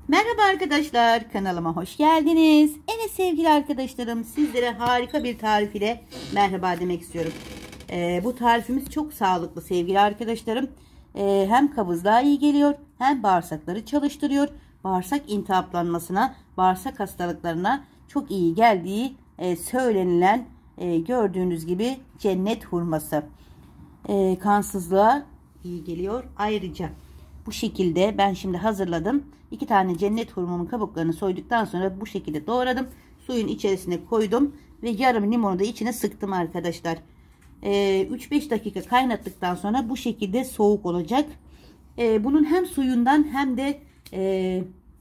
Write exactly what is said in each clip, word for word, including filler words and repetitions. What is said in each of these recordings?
Merhaba arkadaşlar, kanalıma hoş geldiniz. Evet sevgili arkadaşlarım, sizlere harika bir tarif ile merhaba demek istiyorum. Ee, bu tarifimiz çok sağlıklı sevgili arkadaşlarım. Ee, hem kabızlığa iyi geliyor, hem bağırsakları çalıştırıyor. Bağırsak iltihaplanmasına, bağırsak hastalıklarına çok iyi geldiği e, söylenilen e, gördüğünüz gibi cennet hurması. E, kansızlığa iyi geliyor. Ayrıca bu şekilde ben şimdi hazırladım. İki tane cennet hurmamın kabuklarını soyduktan sonra bu şekilde doğradım. Suyun içerisine koydum ve yarım limonu da içine sıktım arkadaşlar. Ee, üç beş dakika kaynattıktan sonra bu şekilde soğuk olacak. Ee, bunun hem suyundan hem de e,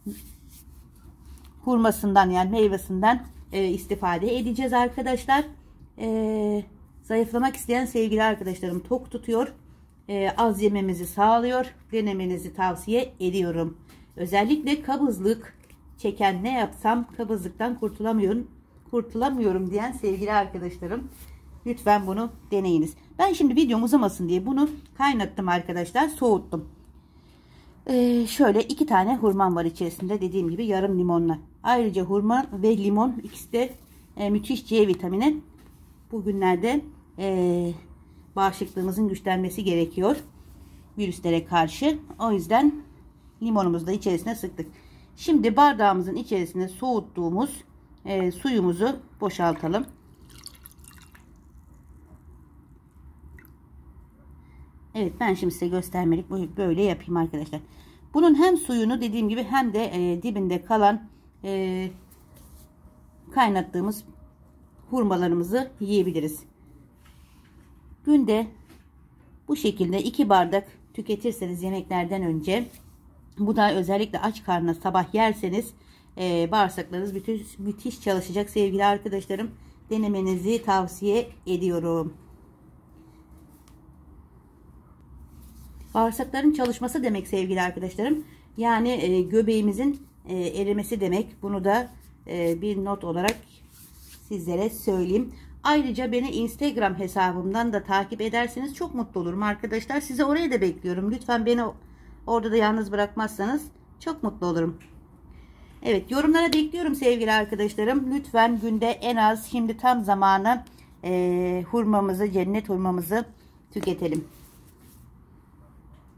hurmasından yani meyvesinden e, istifade edeceğiz arkadaşlar. E, zayıflamak isteyen sevgili arkadaşlarım tok tutuyor. E, az yememizi sağlıyor. Denemenizi tavsiye ediyorum. Özellikle kabızlık çeken ne yapsam kabızlıktan kurtulamıyorum, kurtulamıyorum diyen sevgili arkadaşlarım, lütfen bunu deneyiniz. Ben şimdi videom uzamasın diye bunu kaynattım arkadaşlar, soğuttum. Ee, şöyle iki tane hurmam var içerisinde, dediğim gibi yarım limonla. Ayrıca hurma ve limon ikisi de e, müthiş C vitamini. Bugünlerde e, bağışıklığımızın güçlenmesi gerekiyor virüslere karşı. O yüzden limonumuzu da içerisine sıktık. Şimdi bardağımızın içerisine soğuttuğumuz e, suyumuzu boşaltalım. Evet, ben şimdi size göstermelik böyle yapayım arkadaşlar. Bunun hem suyunu dediğim gibi hem de e, dibinde kalan e, kaynattığımız hurmalarımızı yiyebiliriz. Günde bu şekilde iki bardak tüketirseniz yemeklerden önce, bu da özellikle aç karnına sabah yerseniz e, bağırsaklarınız müthiş, müthiş çalışacak sevgili arkadaşlarım. Denemenizi tavsiye ediyorum. Bağırsakların çalışması demek sevgili arkadaşlarım. Yani e, göbeğimizin e, erimesi demek. Bunu da e, bir not olarak sizlere söyleyeyim. Ayrıca beni Instagram hesabımdan da takip ederseniz çok mutlu olurum arkadaşlar. Sizi oraya da bekliyorum. Lütfen beni orada da yalnız bırakmazsanız çok mutlu olurum. Evet, yorumlara bekliyorum sevgili arkadaşlarım. Lütfen günde en az, şimdi tam zamanı, e, hurmamızı, cennet hurmamızı tüketelim.